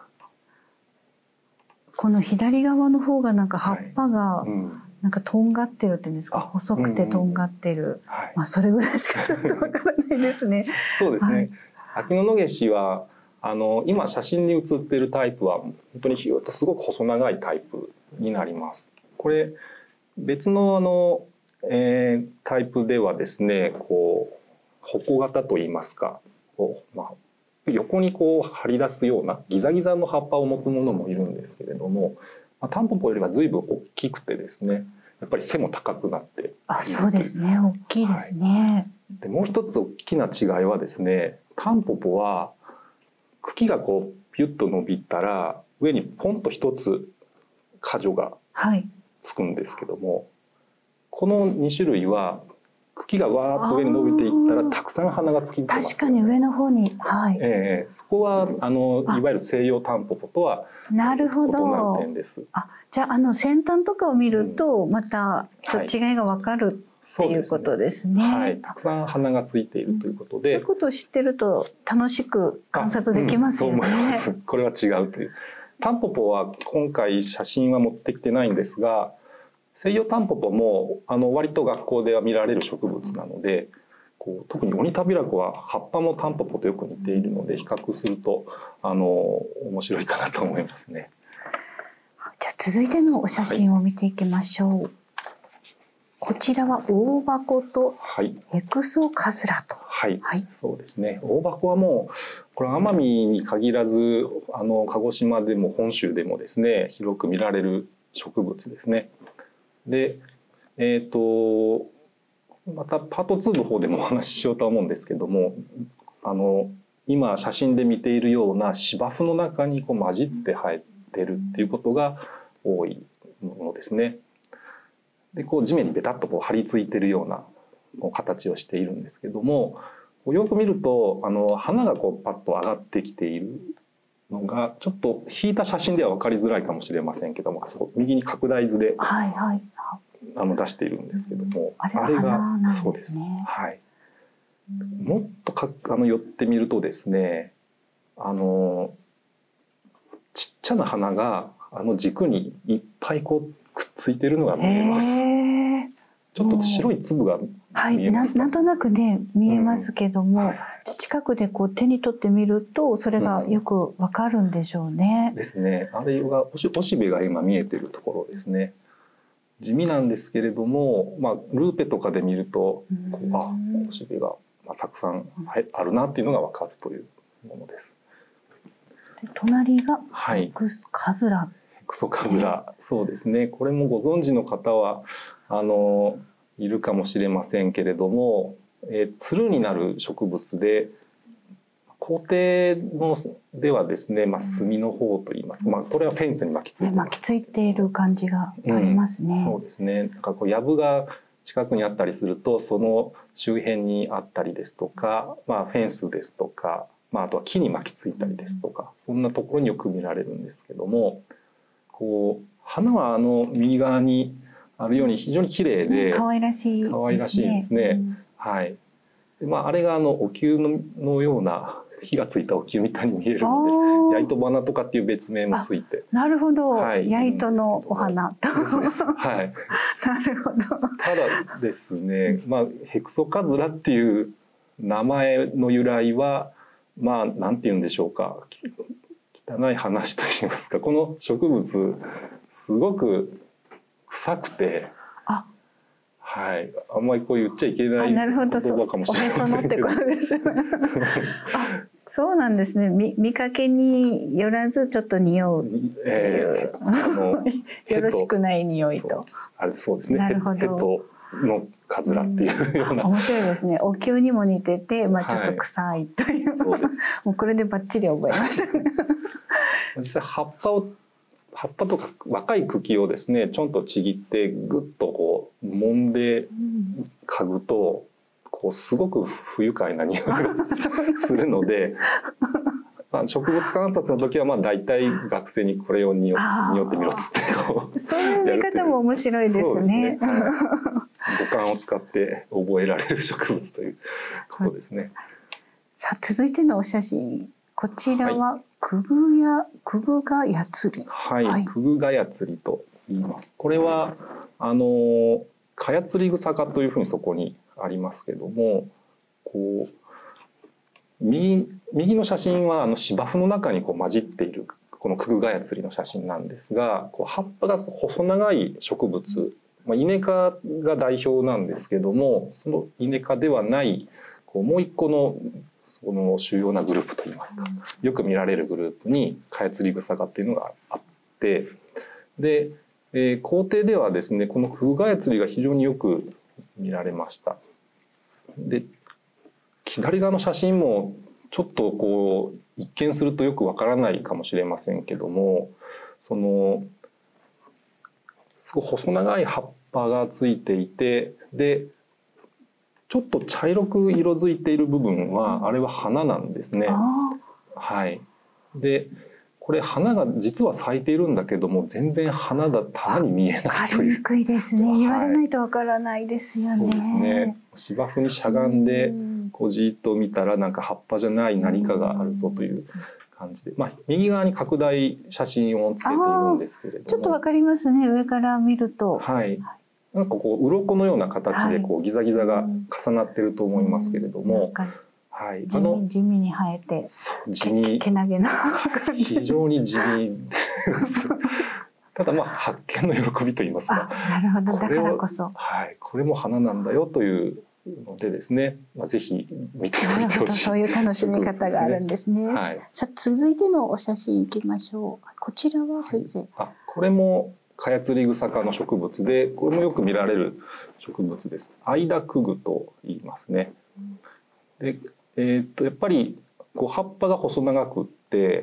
この左側の方がなんか葉っぱがなんかとんがってるっていうんですか、はい、細くてとんがってる、うんうんはい、まあそれぐらいしかちょっとわからないですね。 そうですね。はい、アキノノゲシはあの今写真に写っているタイプは本当にひゅっとすごく細長いタイプになります。これ別のあの、えー、タイプではですね、こう矛型といいますか、こう、まあ、横にこう張り出すようなギザギザの葉っぱを持つものもいるんですけれども、まあ、タンポポよりは随分大きくてですね、やっぱり背も高くなっている。 あ、そうですね。大きいですね。 はい、でもう一つ大きな違いはですね、タンポポは茎がこうピュッと伸びたら上にポンと一つ果樹がつくんですけども、はい、このに種類は茎がわーっと上に伸びていったらたくさん花がつきます、ね、 確かに上の方に、はい、 えー、そこはあのいわゆる西洋タンポポとは異なる点です。 あ、じゃあ、あの先端とかを見るとまたちょっと違いがわかる、はい、っていうことですね。 はい、たくさん花がついているということで、 そういうことを知ってると楽しく観察できますよね。 うん、そう思います。これは違うという。タンポポは今回写真は持ってきてないんですが、西洋タンポポもあの割と学校では見られる植物なので、こう特にオニタビラコは葉っぱもタンポポとよく似ているので比較するとあの面白いかなと思いますね。 じゃあ続いてのお写真を見ていきましょう。はい、こちらはオオバコとエクソカズラと。 はい、はい、そうですね。オオバコはもうこれ奄美に限らずあの鹿児島でも本州でもですね広く見られる植物ですね。で、えっとまたパートツーの方でもお話ししようとは思うんですけども、あの今写真で見ているような芝生の中にこう混じって生えてるっていうことが多いものですね。でこう地面にベタッとこう張り付いているようなこう形をしているんですけども、よく見るとあの花がこうパッと上がってきているのがちょっと引いた写真では分かりづらいかもしれませんけども、あそこ右に拡大図で、はいはい、あの出しているんですけども、あれが、あれがそうです。はい。もっとかあの寄ってみるとですね、あのちっちゃな花があの軸にいっぱいこうくっついてるのが見えます。ちょっと白い粒が見えますか？ はい、な、なんとなくね見えますけども、うんはい、近くでこう手に取ってみるとそれがよくわかるんでしょうね。 うん、ですね。あれがおし、おしべが今見えてるところですね。地味なんですけれども、まあルーペとかで見るとこうあおしべがまあたくさんあるなっていうのがわかるというものです。 で隣がエクソカズラ。 エクソカズラ、そうですね。これもご存知の方はあのいるかもしれませんけれども、えー、つるになる植物で校庭のではですね、まあ、隅の方といいますか、まあ、これはフェンスに巻きついて巻きついている感じがありますね。 うん、そうですね。なんかこう藪が近くにあったりするとその周辺にあったりですとか、まあ、フェンスですとか、まあ、あとは木に巻きついたりですとか、そんなところによく見られるんですけども、こう花はあの右側にあるように非常に綺麗で可愛らしいですね。 可愛らしいですね。うん、はい。でまああれがあのお灸ののような火がついたお灸みたいに見えるので、ヤイト花とかっていう別名もついて。 なるほど。はい、ヤイトのお花。 はい。 なるほど。 ただですね、まあヘクソカズラっていう名前の由来はまあなんて言うんでしょうか。汚い話と言いますか、この植物すごく臭くて、あ、はい、あんまりこう言っちゃいけない言葉かもしれませんけど、 そうなんですね。見見かけによらずちょっと匂うっていう、 えー、あのよろしくない匂いと。 あれそうですね。 なるほど。 ヘトのカズラっていうような、 うん、面白いですね。お灸にも似てて、まあちょっと臭いという。はい、そうです。もうこれでバッチリ覚えましたね。 実際葉っぱを葉っぱとか若い茎をですね、ちょんとちぎってぐっとこう揉んで嗅ぐと、こうすごく不愉快な匂いがするので。植物観察の時はまあ大体学生にこれを匂ってみろっつってこうそういう見方も面白いですね。 そうですね、はい、五感を使って覚えられる植物ということですね。 さあ続いてのお写真、こちらはクグヤクグガヤツリ。 はい、はい、クグガヤツリと言います。これはあのカヤツリグサ科というふうにそこにありますけども、こう右, 右の写真はあの芝生の中にこう混じっているこのクグガヤツリの写真なんですが、こう葉っぱが細長い植物、まあ、イネ科が代表なんですけども、そのイネ科ではないこうもう一個のその主要なグループといいますか、よく見られるグループにカヤツリグサ科っていうのがあって、で、えー、校庭ではですねこのクグガヤツリが非常によく見られました。で左側の写真もちょっとこう一見するとよくわからないかもしれませんけども、そのすごい細長い葉っぱがついていて、でちょっと茶色く色づいている部分はあれは花なんですね。はい。でこれ花が実は咲いているんだけども全然花だ花に見えないという。 わかりにくいですね。言われないとわからないですよね。 そうですね。芝生にしゃがんでこうじっと見たらなんか葉っぱじゃない何かがあるぞという感じで、まあ右側に拡大写真をつけているんですけれども、 ちょっとわかりますね。上から見ると。 はい。なんかこう鱗のような形でこうギザギザが重なっていると思いますけれども。はい、 地味地味に生えて地味けなげな非常に地味ですただまあ発見の喜びと言いますか、 なるほど、だからこそ、 はい、これも花なんだよというのでですね、まあ、ぜひ見てみてほしい。 そういう楽しみ方があるんですね。はい、さあ続いてのお写真いきましょう。こちらは先生、はい、 あこれもカヤツリグサ科の植物で、これもよく見られる植物です。アイダクグと言いますね。でえー、っとやっぱりこう葉っぱが細長くって、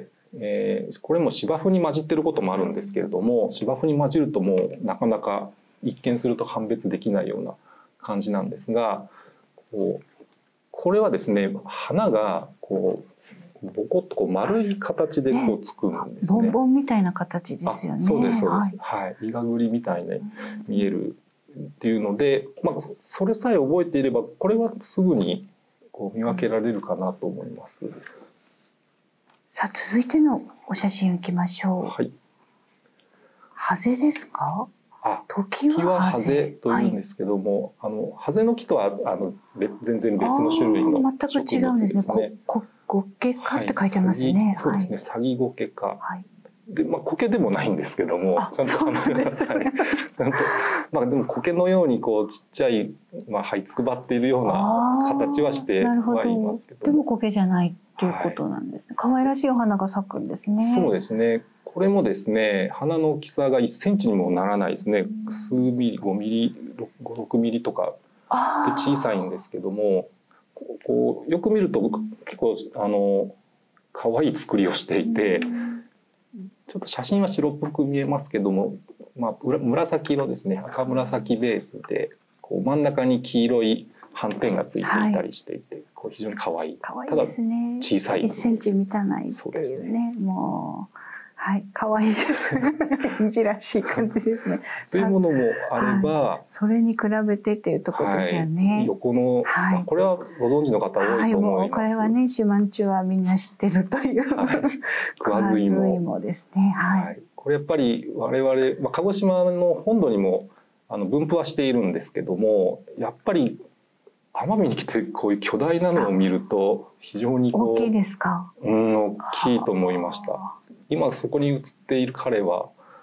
えー、これも芝生に混じってることもあるんですけれども、芝生に混じるともうなかなか一見すると判別できないような感じなんですが、こうこれはですね花がこうボコッとこう丸い形でこうつくんですね。 ボンボンみたいな形ですよね。 そうですそうです。はい、イガグリみたいに見えるっていうので、まあそれさえ覚えていればこれはすぐにこう見分けられるかなと思います。 さあ続いてのお写真いきましょう。はい。ハゼですか？ あ、時はハゼというんですけども、はい、あのハゼの木とはあの全然別の種類の植物ですね。 全く違うんですね。ここゴケ科って書いてますね。 はい、そうですね。サギゴケ科。はい。でまあ苔でもないんですけども、ちゃんと花が咲いて、まあでも苔のようにこうちっちゃいまあ這いつくばっているような形はしてはいますけど、 でも苔じゃないということなんですね。可愛らしいお花が咲くんですね。 そうですね。これもですね、花の大きさがいっセンチにもならないですね。数ミリ、ごミリ、ご、ろくミリとかで小さいんですけども、こうよく見ると結構あの可愛い作りをしていて。ちょっと写真は白っぽく見えますけども、まあ、紫色ですね、赤紫ベースでこう真ん中に黄色い斑点がついていたりしていて、はい、こう非常に可愛い。 可愛いですね。 小さい。 いっセンチ満たないっていうね、もうはい可愛いです。いじらしい感じですね。 というものもあれば、 はい、それに比べてっていうところですよね。 はい、横の、はいまあ、これはご存知の方多いと思います。はい、もうこれはね、四万十はみんな知ってるという。はい、 食わず芋ですね。はい。はい、 これやっぱり我々、まあ、鹿児島の本土にもあの分布はしているんですけども、やっぱり奄美に来てこういう巨大なのを見ると非常にこう大きいですか？ うん、大きいと思いました。今そこに写っている彼は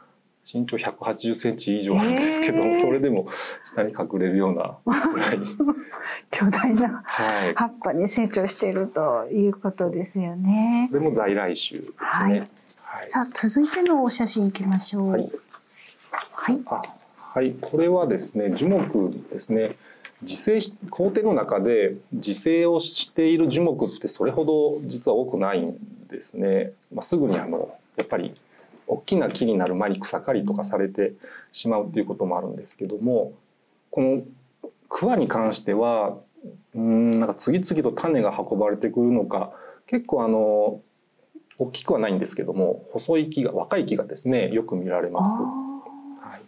身長ひゃくはちじゅっセンチ以上なんですけど、えー、それでも下に隠れるようなぐらい巨大な葉っぱに成長しているということですよね。 これも在来種ですね。はい。 はい、さあ続いてのお写真いきましょう。はい。 はい。あ、はい。これはですね、樹木ですね。自生し工程の中で自生をしている樹木ってそれほど実は多くないんですね。まあ、すぐにあのやっぱり大きな木になる前に草刈りとかされてしまうということもあるんですけども、この桑に関してはうんなんか次々と種が運ばれてくるのか、結構あの大きくはないんですけども細い木が若い木がですねよく見られます。はい、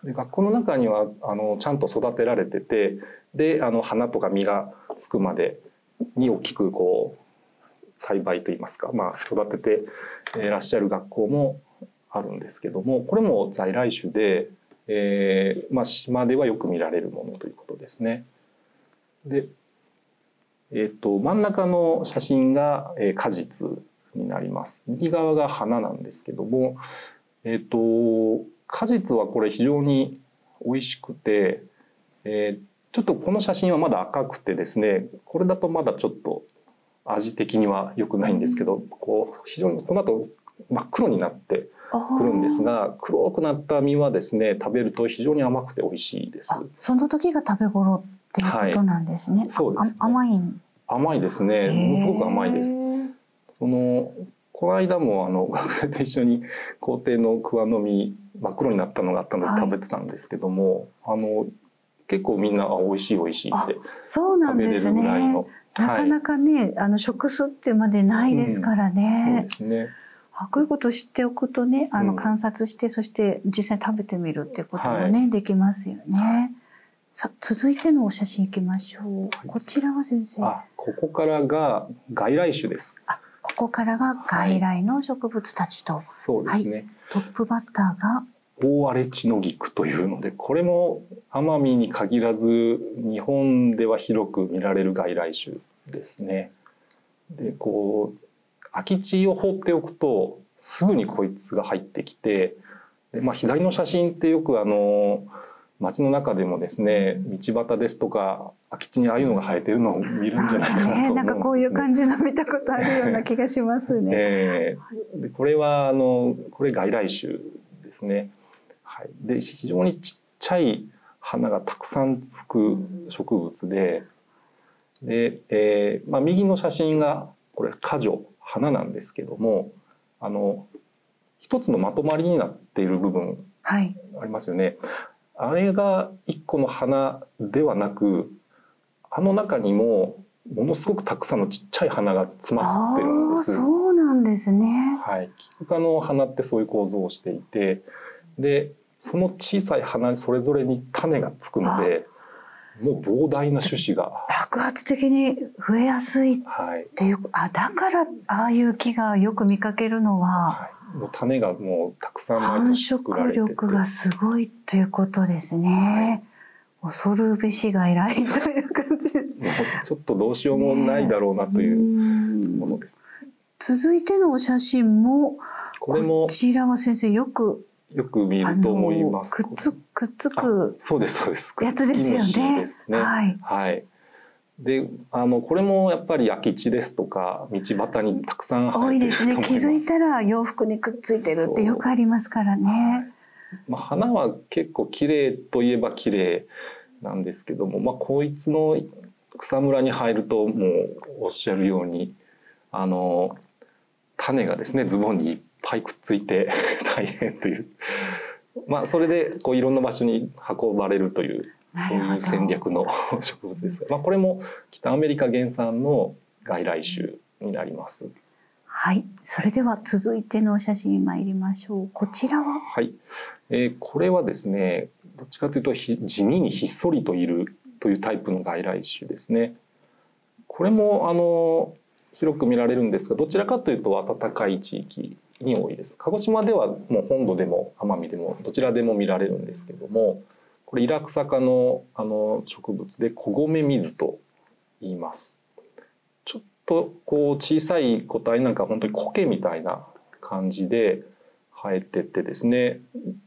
で学校の中にはあのちゃんと育てられてて、であの花とか実がつくまでに大きくこう栽培といいますか、まあ、育てていらっしゃる学校もあるんですけども、これも在来種で、えーまあ、島ではよく見られるものということですね。で、えー、と真ん中の写真が、えー、果実になります。右側が花なんですけども、えー、と果実はこれ非常に美味しくて、えー、ちょっとこの写真はまだ赤くてですね、これだとまだちょっと味的には良くないんですけど、こう非常にこの後真っ黒になってくるんですが、黒くなった実はですね食べると非常に甘くて美味しいです。 その時が食べ頃っていうことなんですね。はい、 そうですね。 甘い。 甘いですね。ものすごく甘いです。そのこの間もあの学生と一緒に校庭の桑の実真っ黒になったのがあったので食べてたんですけども、はい、あの結構みんなあ美味しい美味しいって食べれるぐらいの。 なかなかね、はい、あの食すってまでないですからね。 うん、そうですね。 こういうことを知っておくとね、あの観察して、うん、そして実際食べてみるっていうこともね、はい、できますよね。さあ続いてのお写真いきましょう。はい、こちらは先生。 あ、ここからが外来種です。 あ、ここからが外来の植物たちと。はい、 そうですね、はい。 トップバッターが大荒れ地の菊というので、これも奄美に限らず日本では広く見られる外来種ですね。でこう空き地を放っておくとすぐにこいつが入ってきて、で、まあ、左の写真ってよくあの街の中でもですね、道端ですとか空き地にああいうのが生えてるのを見るんじゃないかなと思うんですね。 なんかこういう感じの見たことあるような気がしますね。 えー、でこれはあのこれ外来種ですね。はい、で非常にちっちゃい花がたくさんつく植物で、で、えーまあ、右の写真がこれ果女花なんですけども、あの一つのまとまりになっている部分ありますよね。はい、あれが一個の花ではなく、あの中にもものすごくたくさんのちっちゃい花が詰まってるんです。 そうなんですね。 はい、キク科の花ってそういう構造をしていて、でその小さい花それぞれに種がつくので、もう膨大な種子が爆発的に増えやすいっていう、はい、あだからああいう木がよく見かけるのは、 はい、もう種がもうたくさん毎年作られてて、 繁殖力がすごいということですね。はい、恐るべし外来という感じです。 もうちょっとどうしようもないだろうなというものです。 ね、続いてのお写真もこれもこちらは先生よくよく見ると思います。 くっつくっつくそうですそうですやつですよね。 ですね。はい。はい。で、あのこれもやっぱり空き地ですとか道端にたくさん生えてると思います。 多いですね。気づいたら洋服にくっついてるってよくありますからね。 まあ花は結構綺麗といえば綺麗なんですけども、まあこいつの草むらに入るともうおっしゃるようにあの種がですねズボンにいっぱいくっついて大変という、まあそれでこういろんな場所に運ばれるというそういう戦略の植物ですが、まあこれも北アメリカ原産の外来種になります。 はい、それでは続いての写真参りましょう。こちらは、 はい、えー、これはですね、どっちかというと地味にひっそりといるというタイプの外来種ですね。これもあの広く見られるんですが、どちらかというと暖かい地域に多いです。鹿児島ではもう本土でも奄美でもどちらでも見られるんですけども、これイラクサ科のあの植物でコゴメミズと言います。ちょっとこう小さい個体なんか本当に苔みたいな感じで生えててですね、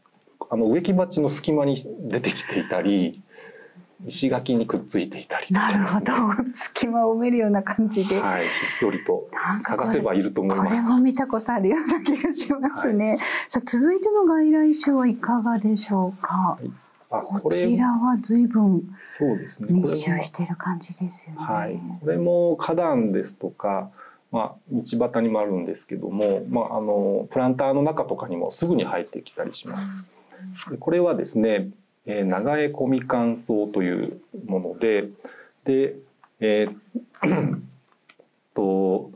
あの植木鉢の隙間に出てきていたり、石垣にくっついていたりとかですね。 なるほど、隙間を埋めるような感じで、 はい、ひっそりと探せばいると思います。 これも見たことあるような気がしますね。はい、さあ続いての外来種はいかがでしょうか。はい、あここちらは随分密集している感じですよね。 はい、これも花壇ですとか、まあ、道端にもあるんですけども、まあ、あのプランターの中とかにもすぐに入ってきたりします。でこれはですね、えー、ナガエコミカンソウというもので、で、えー、と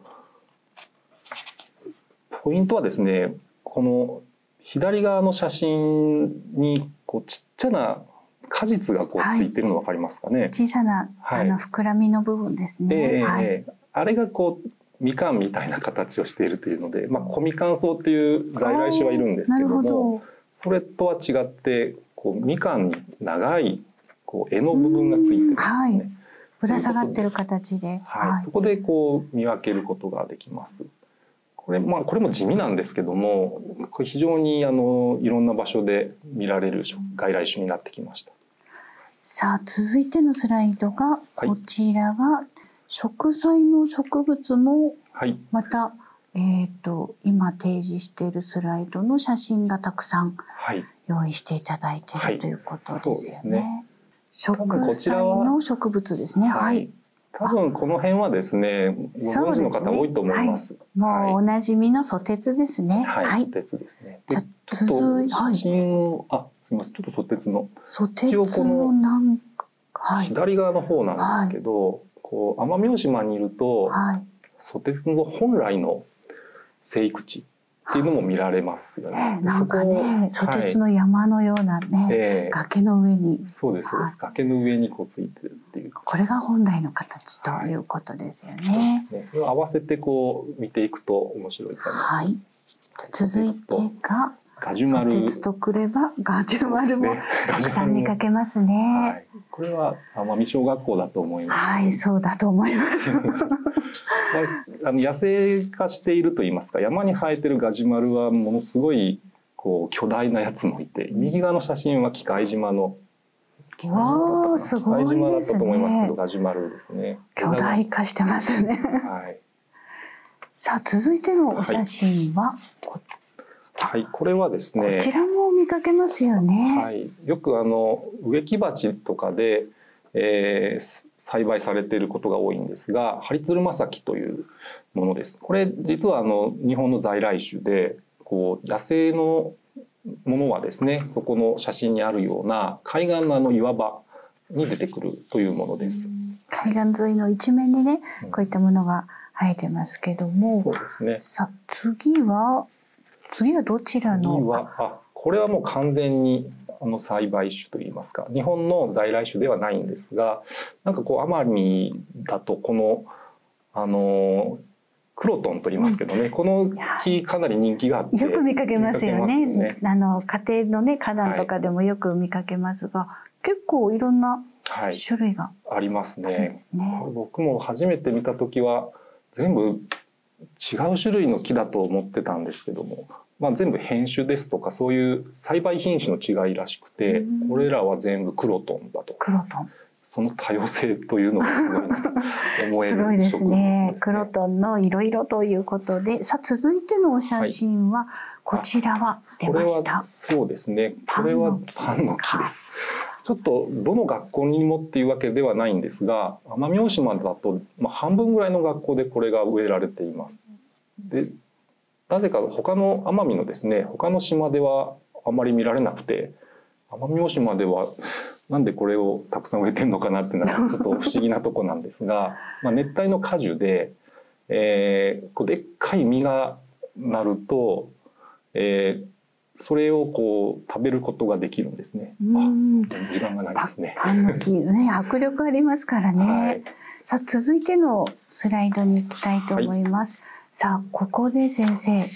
ポイントはですね、この左側の写真にこうちっちゃな果実がこうついてるの分かりますかね。はい、 小さな、はい、あの膨らみの部分ですね。 えーはい、 あれがこうみかんみたいな形をしているというので、まあ、コミカンソウっていう在来種はいるんですけども、それとは違ってこうみかんに長いこう柄の部分がついてるんですね。はい、 ぶら下がってる形で、 はいはい、そこでこう見分けることができます。これ、まあ、これも地味なんですけども、これ非常にあのいろんな場所で見られる外来種になってきました。 さあ続いてのスライドがこちらが、はい、植栽の植物もまた、はい、えっと今提示しているスライドの写真がたくさん用意していただいている、はい、ということですよね。ね植栽の植物ですね。はい。はい、 多分この辺はですね、ご存知の方多いと思います。 はい、もうおなじみのソテツですね。 はい。はい、ソテツですね。でちょっと写真を、はい、あ、すみません、ちょっとソテツの。 ソテツのなんか、 はい、左側の方なんですけど。はい、こう奄美大島にいると、はい、ソテツの本来の生育地っていうのも見られますよね。 なんかね、ソテツの山のようなね、えー、崖の上に。 そうです、そうです。崖の上にこうついてるっていう。 これが本来の形ということですよね。 はい、そうですね。それを合わせてこう見ていくと面白いかな。 はい。続いてが。 ガジュマル。 ソテツとくればガジュマルもたくさん見かけますね。はい、 これは奄美小学校だと思います。 はい、そうだと思います。 あの野生化していると言いますか、山に生えてるガジュマルはものすごいこう巨大なやつもいて、右側の写真は喜界島の。 わあ、すごいですね。喜界島だったと思いますけど、 ガジュマルですね。 巨大化してますね。はい。さあ続いてのお写真は。はいはい、これはですね。 こちらも見かけますよね。 はい、よくあの植木鉢とかで、えー、栽培されていることが多いんですが、ハリツルマサキというものです。これ実はあの日本の在来種で、こう野生のものはですね、そこの写真にあるような海岸のあの岩場に出てくるというものです。 海岸沿いの一面にね、こういったものが生えてますけども、 うん、そうですね。 さあ次は。次はどちらの？ 次はあこれはもう完全にあの栽培種といいますか、日本の在来種ではないんですが、なんかこう奄美だとこのあのクロトンと言いますけどね、うん、この木かなり人気があってよく見かけますよね。ねあの家庭のね花壇とかでもよく見かけますが、はい、結構いろんな種類が、 はい、ありますね。僕も初めて見た時は全部違う種類の木だと思ってたんですけども、まあ、全部変種ですとかそういう栽培品種の違いらしくて、これらは全部クロトンだと。 クロトン。 その多様性というのがすごいなと思えるすごいですね。クロトンのいろいろということで、さあ続いてのお写真は、はい、こちらは出ました。 これはそうですね。これはパンの木です。ちょっとどの学校にもっていうわけではないんですが、奄美大島だと、まあ、半分ぐらいの学校でこれが植えられています。でなぜか他の奄美のですね、他の島ではあまり見られなくて、奄美大島ではなんでこれをたくさん植えてるのかなっていうのはちょっと不思議なとこなんですがまあ熱帯の果樹で、えー、こうでっかい実がなると、えー、それをこう食べることができるんですね。 うんあ、時間がないですね。 パンの木ね、迫力ありますからね。はい、さあ続いてのスライドに行きたいと思います。はい、さあここで先生、はい、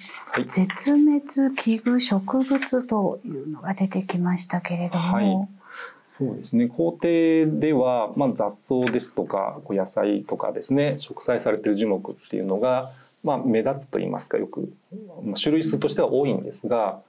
絶滅危惧植物というのが出てきましたけれども、はい、 そうですね、校庭では、まあ、雑草ですとか野菜とかですね、植栽されている樹木っていうのが、まあ、目立つといいますか、よく種類数としては多いんですが、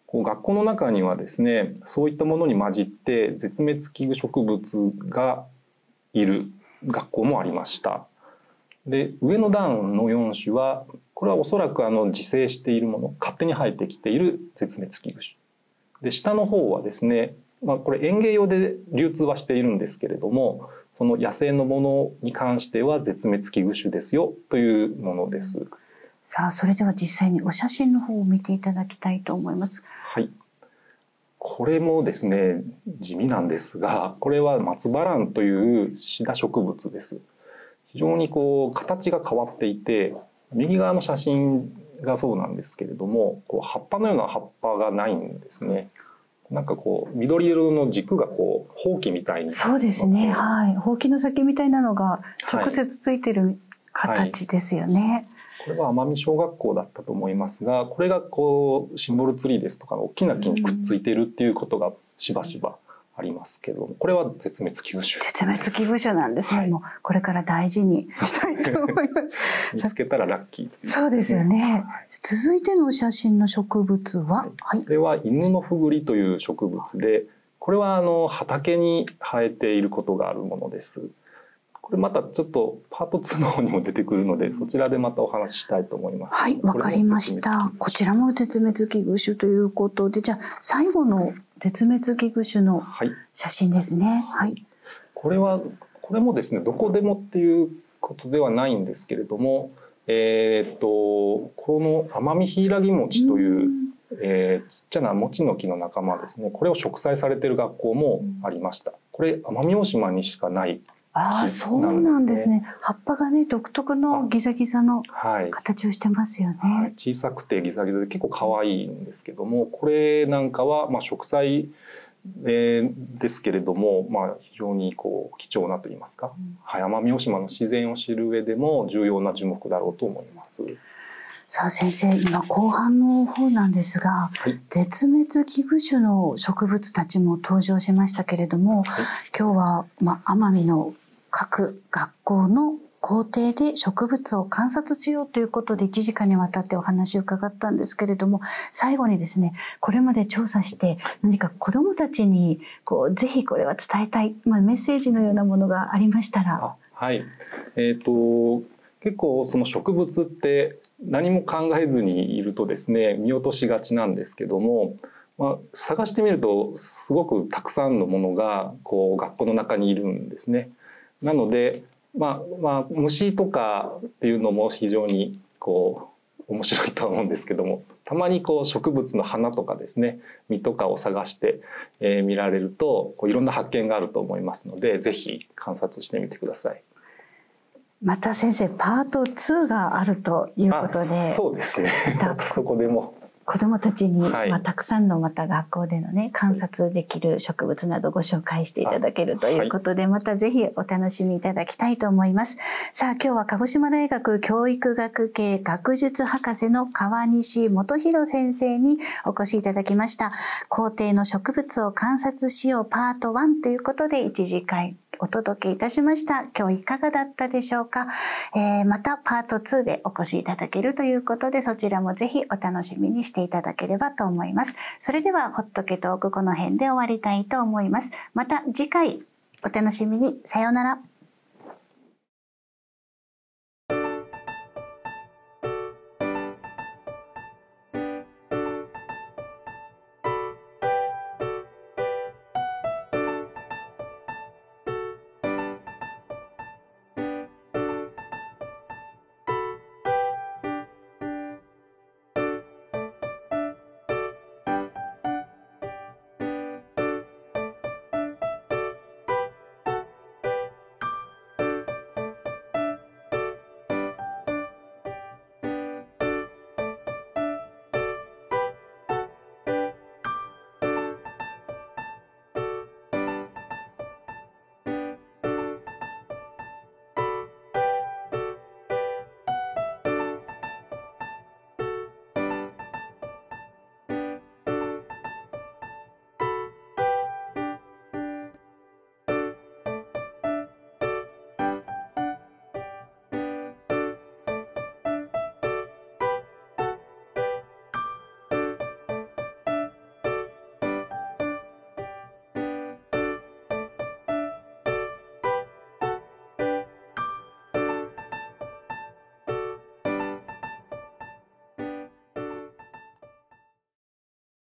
こう学校の中にはですね、そういったものに混じって絶滅危惧植物がいる学校もありました。で、上の段のよん種はこれはおそらくあの自生しているもの、勝手に生えてきている絶滅危惧種で、下の方はですね、まあ、これ園芸用で流通はしているんですけれども、その野生のものに関しては絶滅危惧種ですよというものです。 さあ、それでは実際にお写真の方を見ていただきたいと思います。 はい、これもですね地味なんですが、これは松葉蘭というシダ植物です。非常にこう形が変わっていて、右側の写真がそうなんですけれども、こう葉っぱのような葉っぱがないんですね。なんかこう緑色の軸がこうほうきみたいに、 そうですね、はい、ほうきの先みたいなのが直接ついてる形ですよね。はいはい、 これは奄美小学校だったと思いますが、これがこうシンボルツリーですとかの大きな木にくっついているっていうことがしばしばありますけども、これは絶滅危惧種。 絶滅危惧種なんですね。はい、もうこれから大事にしたいと思います。 見つけたらラッキー、ね。 そうですよね。はい、続いての写真の植物は、 はい、これは犬のふぐりという植物で、これはあの畑に生えていることがあるものです。これまたちょっとパートツーの方にも出てくるので、そちらでまたお話ししたいと思います。 はい、わかりました。こちらも絶滅危惧種ということで、じゃあ最後の絶滅危惧種の写真ですね。はい。 これはこれもですね、どこでもっていうことではないんですけれども、えー、っとこのアマミヒイラギモチという、えー、ちっちゃなモチの木の仲間ですね。これを植栽されている学校もありました。これ奄美大島にしかない。 ああ、そうなんですね。葉っぱがね、独特のギザギザの形をしてますよね。 はい、小さくてギザギザで結構可愛いんですけども、これなんかはまあ植栽、えー、ですけれども、まあ非常にこう貴重なと言いますか、うん、はい、奄美大島の自然を知る上でも重要な樹木だろうと思います。 さあ先生、今後半の方なんですが、はい、絶滅危惧種の植物たちも登場しましたけれども、はい、今日は、まあ、奄美の各学校の校庭で植物を観察しようということでいちじかんにわたってお話を伺ったんですけれども、最後にですね、これまで調査して何か子どもたちにこうぜひこれは伝えたい、まあ、メッセージのようなものがありましたら。 はい、えーと、結構その植物って何も考えずにいるとですね、見落としがちなんですけども、まあ、探してみるとすごくたくさんのものがこう学校の中にいるんですね。なので、まあまあ、虫とかっていうのも非常にこう面白いとは思うんですけども、たまにこう植物の花とかですね、実とかを探して、えー、見られるとこういろんな発見があると思いますので、ぜひ観察してみてください。 また先生、パートツーがあるということで、 そうですね。そこでも子どもたちに、はい、まあ、たくさんのまた学校でのね観察できる植物などご紹介していただけるということで、はい、またぜひお楽しみいただきたいと思います。さあ今日は鹿児島大学教育学系学術博士の川西元弘先生にお越しいただきました。校庭の植物を観察しようパートワンということでいちじかんお届けいたしました。今日いかがだったでしょうか。えー、またパートツーでお越しいただけるということで、そちらもぜひお楽しみにしていただければと思います。それではほっとけトークこの辺で終わりたいと思います。また次回お楽しみに。さようなら。